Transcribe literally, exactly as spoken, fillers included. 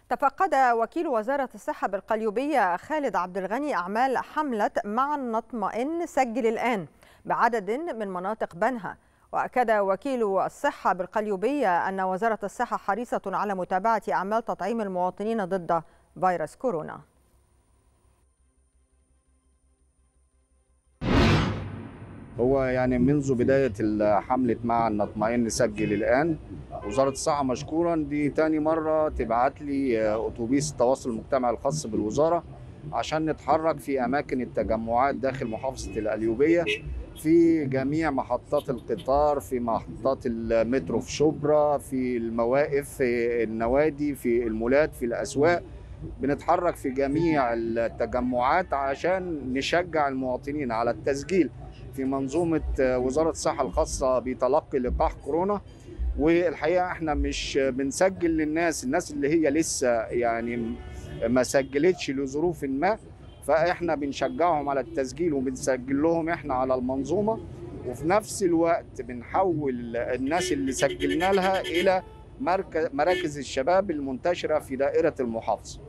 تفقد وكيل وزارة الصحة بالقليوبية خالد عبد الغني أعمال حملة معا نطمئن سجل الآن بعدد من مناطق بنها. وأكد وكيل الصحة بالقليوبية أن وزارة الصحة حريصة على متابعة أعمال تطعيم المواطنين ضد فيروس كورونا. هو يعني منذ بداية حملة معا نطمئن سجل الآن، وزارة الصحة مشكورا دي تاني مرة تبعت لي أتوبيس التواصل المجتمعي الخاص بالوزارة عشان نتحرك في أماكن التجمعات داخل محافظة القليوبية، في جميع محطات القطار، في محطات المترو في شبرا، في المواقف، في النوادي، في المولات، في الأسواق. بنتحرك في جميع التجمعات عشان نشجع المواطنين على التسجيل في منظومة وزارة الصحة الخاصة بتلقي لقاح كورونا. والحقيقة احنا مش بنسجل للناس الناس اللي هي لسه يعني ما سجلتش لظروف ما، فاحنا بنشجعهم على التسجيل وبنسجل لهم احنا على المنظومة، وفي نفس الوقت بنحول الناس اللي سجلنا لها إلى مراكز الشباب المنتشرة في دائرة المحافظة.